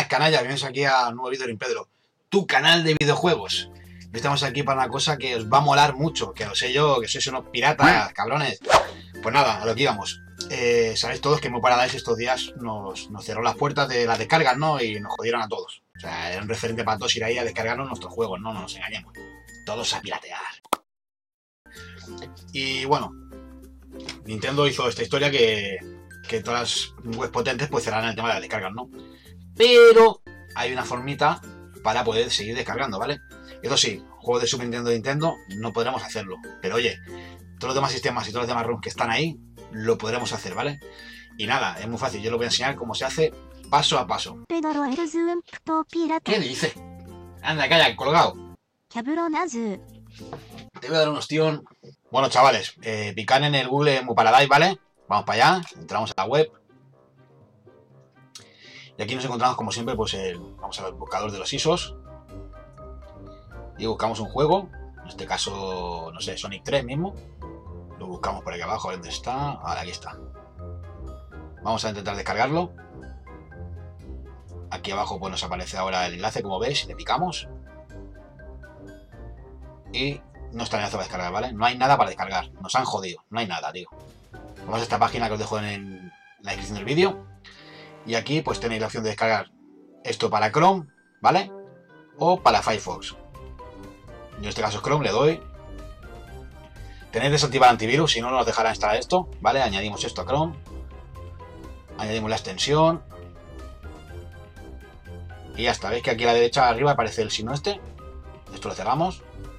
Buenas canallas, bienvenidos aquí a un nuevo vídeo de Pedro, tu canal de videojuegos. Estamos aquí para una cosa que os va a molar mucho, que lo sé yo, que sois unos piratas, cabrones. Pues nada, a lo que íbamos. Sabéis todos que Emuparadise estos días nos cerró las puertas de las descargas, ¿no? Y nos jodieron a todos. O sea, era un referente para todos ir ahí a descargarnos nuestros juegos, no nos engañemos. Todos a piratear. Y bueno, Nintendo hizo esta historia que todas las webs potentes pues cerrarán el tema de las descargas, ¿no? Pero hay una formita para poder seguir descargando, ¿vale? Eso sí, juegos de Super Nintendo y Nintendo no podremos hacerlo. Pero oye, todos los demás sistemas y todos los demás ROMs que están ahí, lo podremos hacer, ¿vale? Y nada, es muy fácil, yo lo voy a enseñar cómo se hace paso a paso. ¿Qué dice? Anda, calla, colgado. Te voy a dar un ostión. Bueno, chavales, picad en el Google Emuparadise, ¿vale? Vamos para allá, entramos a la web. Y aquí nos encontramos, como siempre, pues vamos al buscador de los ISOs. Y buscamos un juego. En este caso, no sé, Sonic 3 mismo. Lo buscamos por aquí abajo, a ver dónde está. Ahora, aquí está. Vamos a intentar descargarlo. Aquí abajo pues nos aparece ahora el enlace, como veis, le picamos. Y no está el enlace para descargar, ¿vale? No hay nada para descargar. Nos han jodido. No hay nada, tío. Vamos a esta página que os dejo en la descripción del vídeo. Y aquí pues tenéis la opción de descargar esto para Chrome, ¿vale? O para Firefox. Yo en este caso es Chrome, le doy. Tenéis desactivar antivirus, si no nos dejará instalar esto, ¿vale? Añadimos esto a Chrome. Añadimos la extensión. Y ya está, veis que aquí a la derecha arriba aparece el signo este. Esto lo cerramos.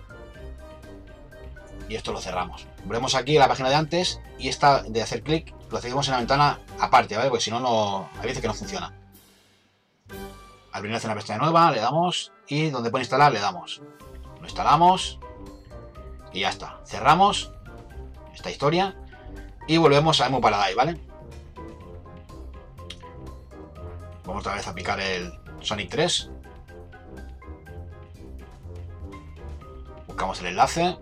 Y esto lo cerramos. Volvemos aquí a la página de antes. Y esta de hacer clic lo hacemos en la ventana aparte, ¿vale? Porque si no, hay veces que no funciona. Al venir a hacer una pestaña nueva, le damos. Y donde pone instalar, le damos. Lo instalamos. Y ya está. Cerramos esta historia. Y volvemos a Emuparadise, ¿vale? Vamos otra vez a picar el Sonic 3. Buscamos el enlace.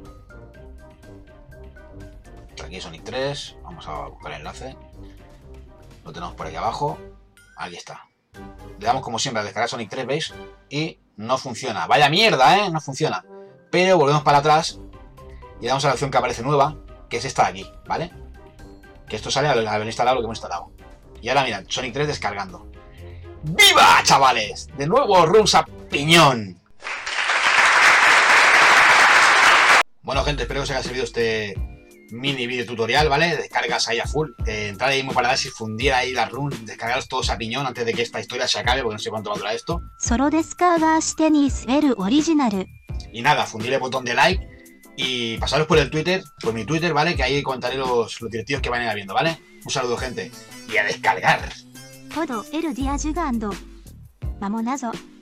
Aquí Sonic 3. Vamos a buscar el enlace. Lo tenemos por aquí abajo. Aquí está. Le damos como siempre a descargar Sonic 3, ¿veis? Y no funciona. Vaya mierda, ¿eh? No funciona. Pero volvemos para atrás y damos a la opción que aparece nueva, que es esta de aquí, ¿vale? Que esto sale al haber instalado lo que hemos instalado. Y ahora mirad, Sonic 3 descargando. ¡Viva, chavales! De nuevo, runs a piñón. Bueno, gente, espero que os haya servido este mini vídeo tutorial, ¿vale? Descargas ahí a full. Entrar ahí en Emuparadise y fundir ahí las runs, descargaros todos a piñón antes de que esta historia se acabe, porque no sé cuánto va a durar esto. Y nada, fundir el botón de like y pasaros por el Twitter, por mi Twitter, ¿vale? Que ahí contaré los directivos que vayan habiendo, ¿vale? Un saludo, gente. Y a descargar.